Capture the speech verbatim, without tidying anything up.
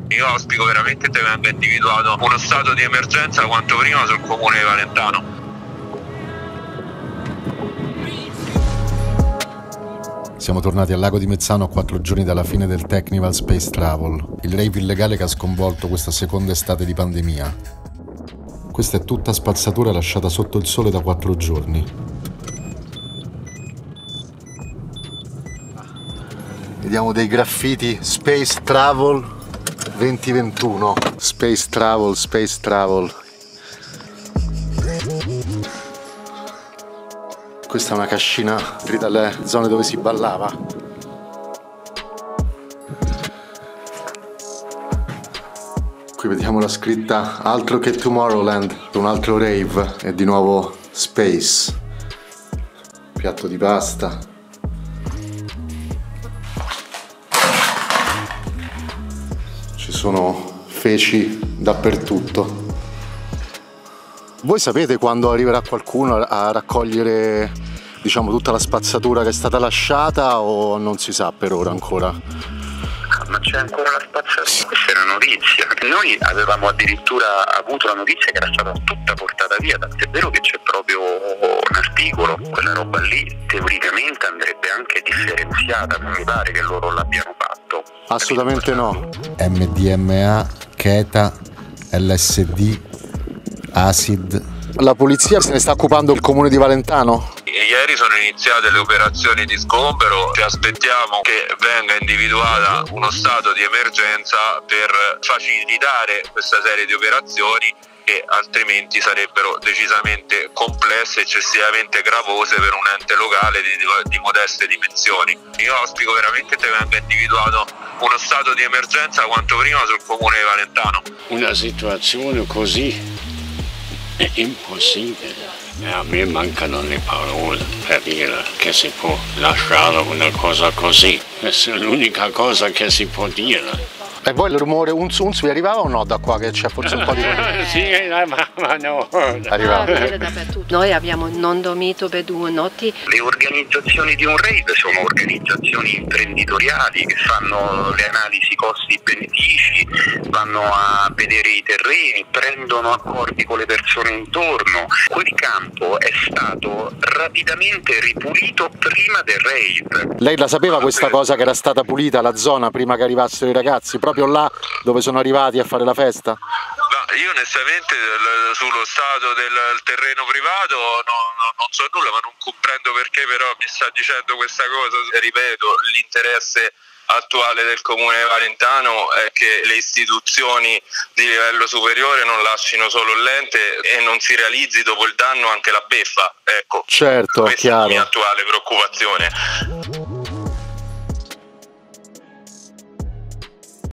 Io auspico veramente che venga individuato uno stato di emergenza quanto prima sul comune di Valentano. Siamo tornati al lago di Mezzano a quattro giorni dalla fine del Technival Space Travel, il rave illegale che ha sconvolto questa seconda estate di pandemia. Questa è tutta spazzatura lasciata sotto il sole da quattro giorni. Vediamo dei graffiti Space Travel duemilaventuno. Space Travel, Space Travel. Questa è una cascina lì dalle zone dove si ballava. Qui vediamo la scritta altro che Tomorrowland, un altro rave e di nuovo Space. Piatto di pasta. Ci sono feci dappertutto. Voi sapete quando arriverà qualcuno a raccogliere, diciamo, tutta la spazzatura che è stata lasciata o non si sa per ora ancora? Ma c'è ancora la spazzatura? Questa è una notizia. Noi avevamo addirittura avuto la notizia che era stata tutta portata via, tant'è vero che c'è proprio un articolo. Quella roba lì teoricamente andrebbe anche differenziata, non mi pare che loro l'abbiano fatto. Assolutamente no. M D M A, Keta, L S D, Acid. La polizia se ne sta occupando il comune di Valentano? Ieri sono iniziate le operazioni di sgombero, ci aspettiamo che venga individuata uno stato di emergenza per facilitare questa serie di operazioni che altrimenti sarebbero decisamente complesse, eccessivamente gravose per un ente locale di, di modeste dimensioni. Io auspico veramente che venga individuato uno stato di emergenza quanto prima sul comune di Valentano. Una situazione così è impossibile. E a me mancano le parole per dire che si può lasciare una cosa così. Questa è l'unica cosa che si può dire. E voi il rumore unz unz vi arrivava o no da qua che c'è forse un po' di... Sì, ma, ma no. Arrivava. Noi abbiamo non dormito per due notti. Le organizzazioni di un rave sono organizzazioni imprenditoriali che fanno le analisi costi-benefici, vanno a vedere i terreni, prendono accordi con le persone intorno. Quel campo è stato rapidamente ripulito prima del rave. Lei la sapeva questa cosa che era stata pulita la zona prima che arrivassero i ragazzi? Proprio là dove sono arrivati a fare la festa? Ma io onestamente sullo stato del terreno privato no, no, non so nulla, ma non comprendo perché però mi sta dicendo questa cosa. Ripeto, l'interesse attuale del comune di Valentano è che le istituzioni di livello superiore non lasciano solo l'ente e non si realizzi dopo il danno anche la beffa. Ecco, certo, questa chiaro. è la mia attuale preoccupazione.